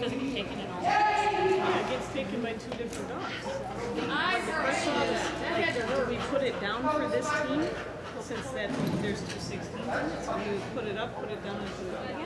doesn't get taken at all. It gets taken by two different dogs. The question is, like, do we put it down for this team? Since that there's two 16s in it, so we put it up, put it down, and put it up.